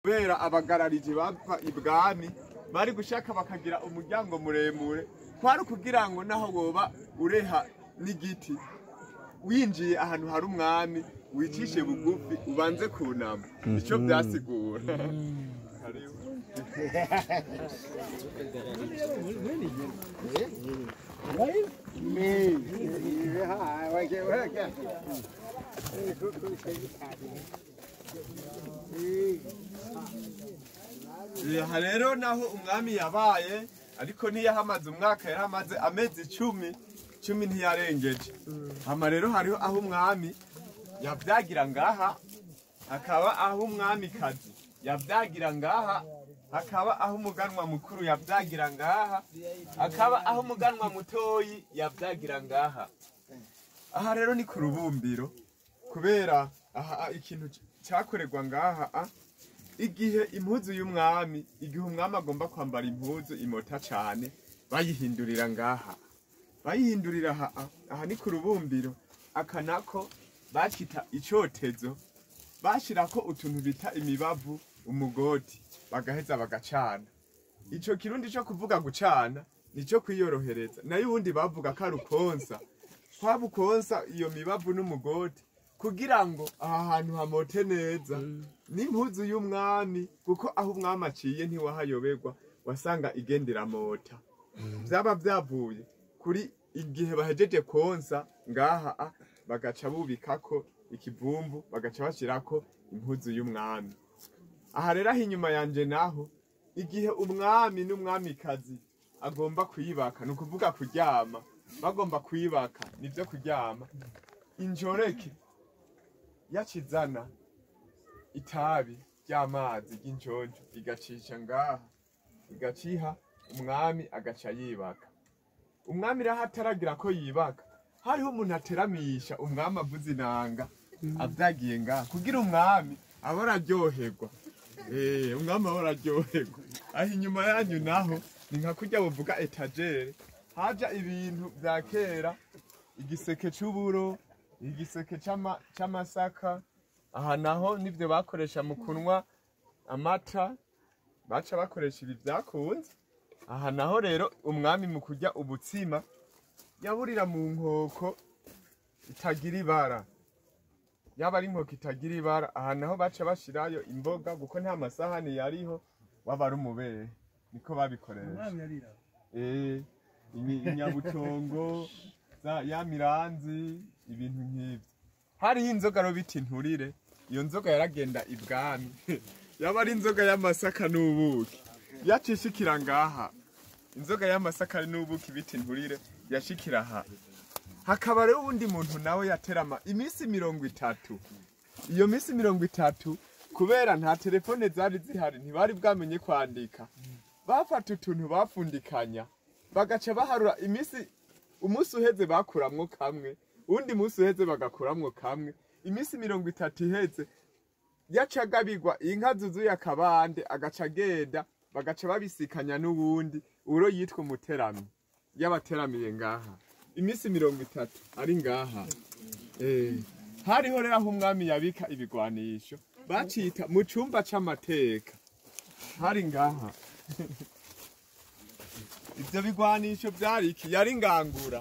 kubera abagararije bava ibwami bari gushaka bakagira umuryango muremure kwari kugira ngo naho woba ureha n'igiti winjiye ahantu hari umwami wicishe bugufi ubanze kunama ico byasigura aha rero naho umwami yabaye ariko ntiyahamaze umwaka yaramaze amezi 10 ntiyarengeje hama rero hariho aho umwami yavyagira ngaha hakaba aho umwami kazi yavyagira ngaha hakaba aho umuganwa mukuru yavyagira ngaha hakaba aho umuganwa mutoyi yavyagira ngaha aha rero ni ku rubumbiro kubera aha ikintu cyakorerwa ngaha igihe impuzu y'umwami igihe umwami agomba kwambara impuzu imota cyane bayihindurira ngaha bayihindurira aha ni ku rubumbiro akanako bacita icotezo bashirako utuntu bita imibavu umugoti bagaheza bagacana ico kirundi cyo kuvuga gucana nico kwiyorohereza nayo ubundi bavuga karukonsa kwabukonsa iyo mibavu n'umugoti kugira ngo aha hantu hamote neza n'impuzu y'umwami kuko aho umwami aciye ntiwahayoberwa wasanga igendera mota byaba byavuye kuri igihe bahejeje konsa ngaha bagaca bubikako ikivumbu bagaca bashirako impuzu y'umwami aha rero inyuma yanje naho igihe umwami n'umwamikazi agomba kuyibaka nukuvuga kuryama bagomba kuyibaka nivyo kuryama injoreke yakizana itabi ry'amazi y'injonjo igacisha ngaha igaciha umwami agaca yibaka umwami raho ataragira ko yibaka hariho umuntu ateramisha umwami avuza inanga avyagiye ngaha kugira umwami aba araryoherwa umwami aba araryoherwa aho inyuma yanyu naho ni nka kurya bavuga etagere haja ibintu vya kera igiseke c'uburo igiseke c'amasaka aha naho nivyo bakoresha mu kunwa amata baca bakoresha ibi vyakunze aha naho rero umwami mu kurya ubutsima yaburira mu nkoko itagira ibara yaba ari inkoko itagira ibara aha naho baca bashirayo imboga kuko nta masahani yariho waba ari umubehe niko babikoresha inyabutongo ya miranzi ibintu nk'ivyo hariho inzoga ro bita inturire iyo nzoga yaragenda ibwami yaba ari inzoga y'amasaka n'ubuki yacishikira ngaha inzoga y'amasaka n'ubuki bita inturire yashikira aha hakaba rero ubundi muntu nawe yaterama imisi 30 iyo misi 30 kubera nta telefone zari zihari ntibari bwamenye kwandika bafata utuntu bafundikanya bagaca baharura imisi umunsi uheze bakuramwo kamwe undi munsi uheze bagakuramwo kamwe imisi 30 iheze yacagabirwa inka zuzuye akabande agaca agenda bagaca babisikanya n'ubundi uro yitwa umuterami yabateramiye ngaha imisi 30 ari ngaha hariho rero aho umwami yabika ibigwanisho bacita mu cumba c'amateka hari ngaha ivyo bigwanisho vyari iki yari ngangura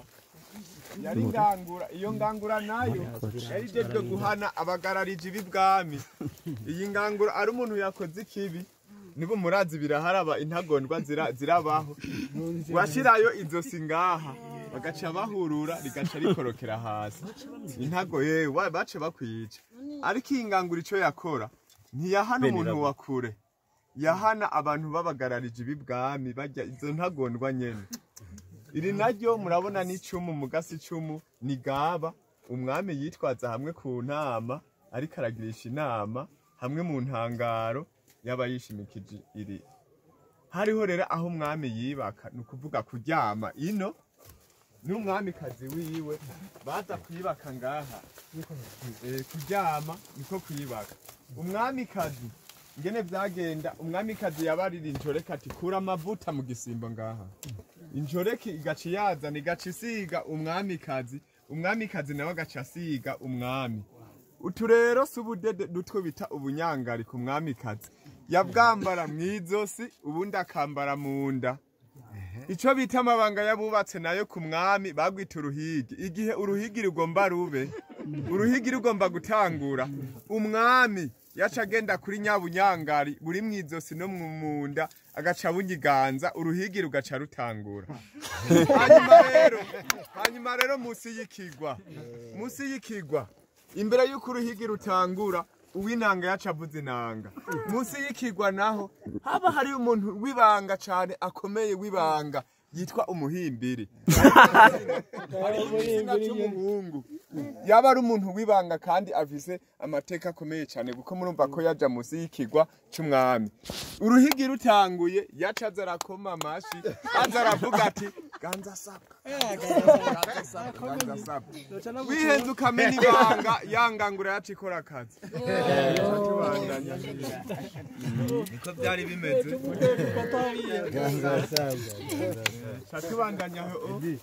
iyo ngangura nayo yari jejwe guhana abagararije b'ibwami iyi ngangura ari umuntu yakoze ikibi nibo murazi biraharaba intagondwa zirabaho washirayo izosi ngaha bagaca bahurura rigaca rikorokera hasi intago yewe bace bakwica ariko iyi ngangura ico yakora ntiyahana umuntu wa kure yahana abantu babagararije b'ibwami bajya izo ntagondwa nyene iri naryo murabona n'icumu mugasi icumu ni gaba umwami yitwaza hamwe ku ntama ariko aragirisha inama hamwe mu ntangaro yaba yishimikije iri hariho rero aho umwami yibaka nukuvuga kuryama ino n'umwamikazi wiwe baza kwibaka ngaha kuryama niko kwibaka umwamikazi ngene vyagenda umwamikazi yabarira injoreka ati kura amavuta mu gisimbo ngaha injoreki igaca yazana igaca isiga umwamikazi nawe agaca asiga umwami utu rero si ubudede dutwo bita ubunyangari ku mwamikazi yabwambara mw'izosi ubundi akambara mu nda. Ico bita amabanga yabubatse nayo ku mwami bagwita uruhigi. Igihe uruhigi rugomba rube, uruhigi rugomba gutangura, umwami yaca agenda kuri nyabunyangari buri mw'izosi no munda agaca bunyiganza uruhigi rugaca rutangura. hanyuma rero musi y'ikigwa imbere y'uko uruhigi rutangura uw'inanga yaca avuza inanga. Musi y'ikigwa naho haba hari umuntu w'ibanga cane akomeye w'ibanga yitwa umuhimbiri. Umuhungu yaba ari umuntu w'ibanga kandi afise amateka akomeye cane kuko murumva ko yaja musi y'ikigwa c'umwami. Uruhigi rutanguye yaca aza arakoma amashi aza aravuga ati ganza sabwa wihenze ukamenya ibanga yangangura yaca ikora akazi. Niko byari bimeze. Tubandanya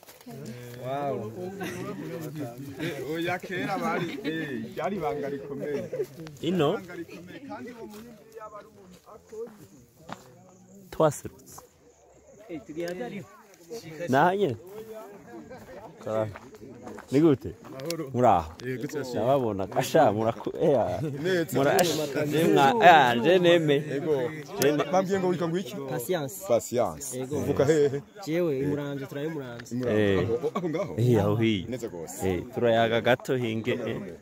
oya kera bari byari ibanga rikomeye ino kandi uwo muhimbiri yaba ari umuntu akoze twaserutse nanye ni gute muraho nababona kasha je neme bambwiye ngo witwa ngwiki Patience uvuka hehe jewe imuramvye turaye muramvye aho ngaho aho hi neza gose turayaga gato hinge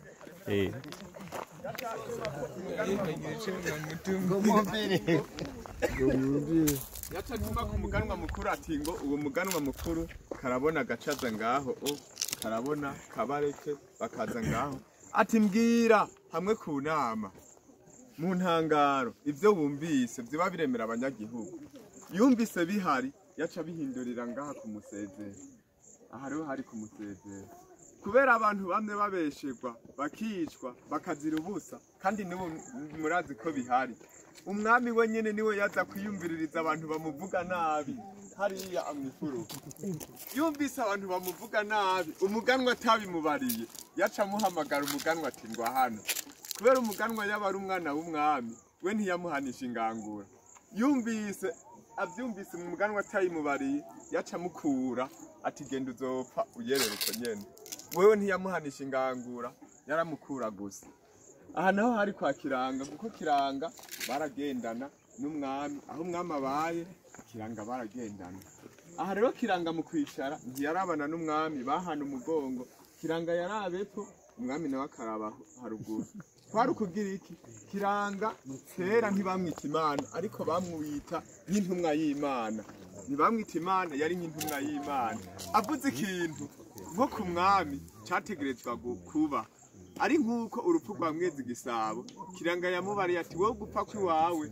yaca tuma ku muganwa mukuru ati ngo uwo muganwa mukuru karabona gacaza ngaho karabona kabareke bakaza ngaho ati mbwira hamwe ku nama mu ntangaro ivyo wumvise vyoba biremera abanyagihugu. Yumvise bihari yaca bihindurira ngaha kumusezera. Aha rero hari kumusezera kubera abantu bamwe babeshegwa bakicwa bakazira ubusa kandi nibo murazi ko bihari. Umwami wenyene niwe yaza kwiyumviririza abantu bamuvuga nabi hariya amwifuru. Yumvise abantu bamuvuga nabi umuganwa atabimubariye yaca muhamagara umuganwa ati ngo hano. Kubera umuganwa yaba ari umwana w'umwami we ntiyamuhanisha ingangura. Yumvise avyumvise mu muganwa atayimubariye yaca mukura ati genda uzopfa uyerera uko nyene. Wewe ntiyamuhanisha ingangura yaramukura gusa. Aha naho hari kwa Kiranga kuko Kiranga baragendana n'umwami aho umwami abaye Kiranga baragendana. Aha rero Kiranga mu kwicara ntiyarabana n'umwami bahana umugongo. Kiranga yarabepfo umwami nawe akaraba haruguru. Kwari kugira iki Kiranga kera ntibamwita Imana ariko bamwita nk'intumwa y'Imana. Ntibamwita Imana yari nk'intumwa y'Imana. Avuze ikintu nko ku mwami cyategerezwa kuba ari nkuko urupfu rwa Mwezi Gisabo. Kiranga yamubariye ati wowe gupfa kwiwawe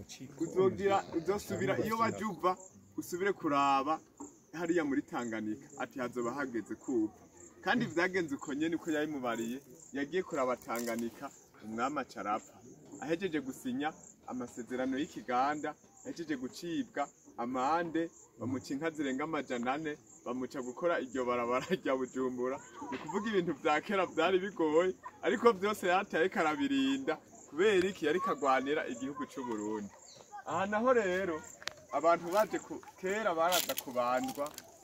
uzosubira iyo wajuva usubire kuraba hariya muri Tanganyika ati hazoba hageze kuba. Kandi vyagenze uko nyene uko yayimubariye yagiye kuraba Tanganyika umwami acarapfa. Ahejeje gusinya amasezerano y'ikiganda ahejeje gucibwa amande bamuca inka zirenga 400 bamuca gukora iryo barabara rya Bujumbura. Ni kuvuga ibintu vya kera vyari bigoye ariko byose yataye karabirinda kubera iki yari kagwanira igihugu cy'u Burundi. Aha naho rero abantu baje kera baraza kubandwa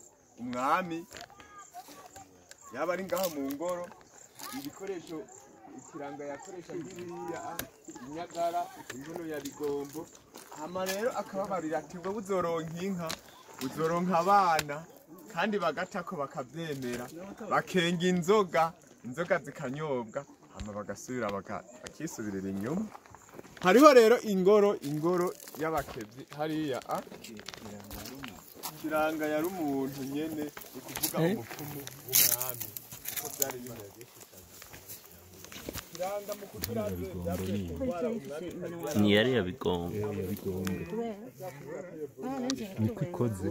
umwami yaba ari ngaho mu ngoro ibikoresho Kiranga yakoresha biriya inyagara inkono ya Bigombo. Hama rero akababarira ati ngo uzoronka inka uzoronka abana kandi bagatako bakavyemera bakenga inzoga zikanyobwa hama bagasubira bakisubirira inyuma. Hariho rero ingoro y'abakevyi hariya Kiranga yari umuntu nyene ukuvuga umupfumu w'umwami uko byari bimeze. ni yari ya Bigombo niko ikoze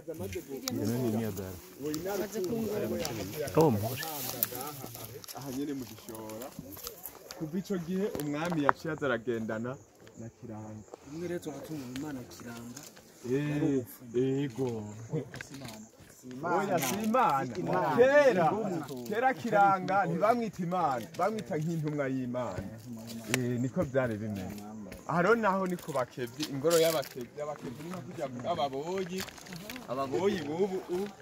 aha nyene mu gishora kuva ico gihe umwami yaciye azaragendana na Kiranga. umwe rero tugatunga Imana Kiranga ego oya Simana kera Kiranga ntibamwita Imana bamwita nk'intumwa y'Imana. Niko byari bimeze. aha rero naho ni ku bakebyi ingoro y'abakebyi ni nko kujya ababoyi bubu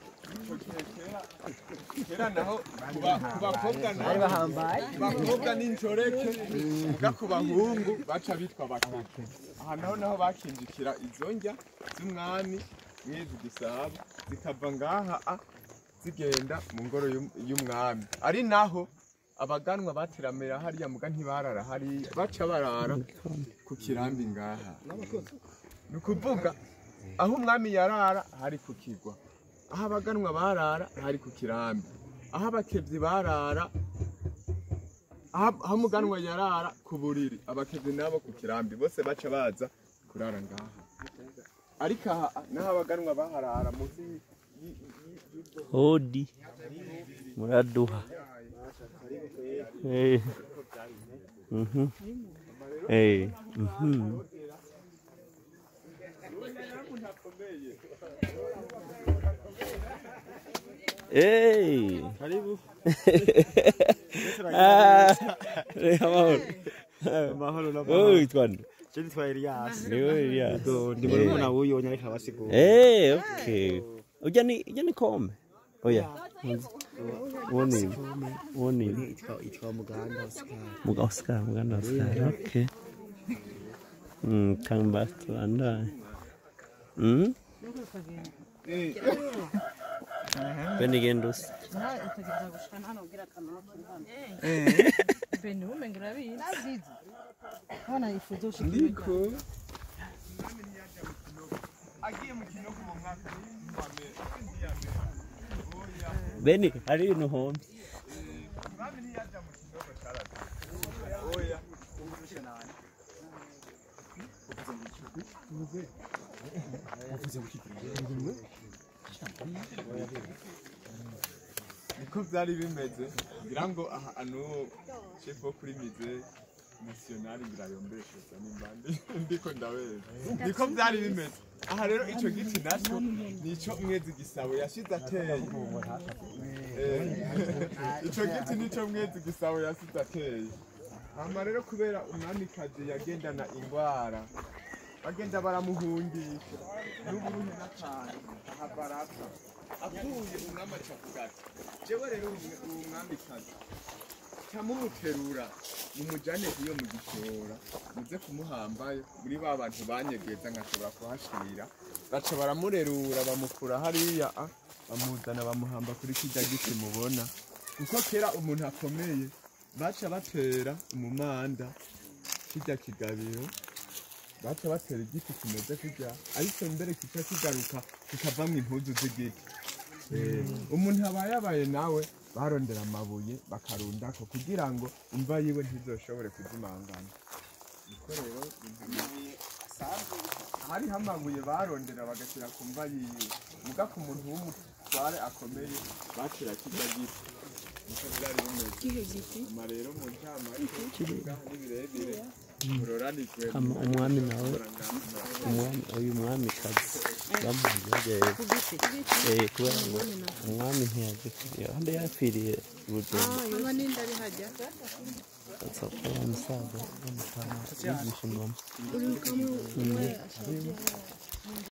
kera naho ku bakobwa n'inshoreke muga ku bahungu baca bitwa abakebyi aha naho bakinjikira izo njya z'umwami mw'izi gisabo zikava ngaha zigenda mu ngoro y'umwami ari naho abaganwa bateramira hariya muga ntibarara hariya baca barara ku kirambi ngaha ni ukuvuga aho umwami yarara hari ku kigwa aho abaganwa barara hari ku kirambi aho abakebyi barara aho umuganwa yarara ku buriri abakebyi nabo ku kirambi bose baca baza kurara ngaha ariko aha naho abaganwa baharara munsi hodi muraduha Karibu. Mahoro na mahoro. Oi, twani. Chini twa Elias. Niwe Elias. Ndi murumuna wuyo nyareka basigura. Okay. Ujani kome. Oya. Woni. Itwa Muganda Oscar. Muganda Oscar. Okay. Come back to Anda. Benigendos. Ndiko. Beni, hari no home. Niko byari bimeze ngira ngo ahantu chef wo kuri mize national ngirayombeshoza n'imbande ndiko ndabeza niko byari bimeze aha rero ico giti naco nico mwezi gisabo yashize ateye ico giti nico mwezi gisabo yashize ateye hama rero kubera umwamikazi yagendana ingwara bagenda baramuhungisha n'uburuhe n'akantu aha baraka apfuye umwami acavuga ati jewe rero umwamikazi camumuterura mumujane iyo mu gishora muze kumuhambayo muri ba bantu banyegeza nkashobora kuhashira baca baramurerura bamukura hariya bamuzana bamuhamba kuri kirya giti mubona kuko kera umuntu akomeye baca batera umumanda kirya kigabiro baca batera igiti kimeze kurya ariko mbere kica kigaruka kikavamwo impuzu z'igiti umuntu abaye nawe barondera amabuye bakarundako kugira ngo imva yiwe ntizoshobore kuzimangana niko rero hariho amabuye barondera bagashyira ku mva yiwe muga ku muntu w'umutware akomeye bacira kirya giti niko byari bimeze ama rero mu ntama n'ibirebire umwami nawe uyu mwami kazi bamuhaye kubera ngo umwami ntiyaje hande yapfiriye Bujumbura n'inda ari hajya atsapo umusaza w'umutama yigisha ingoma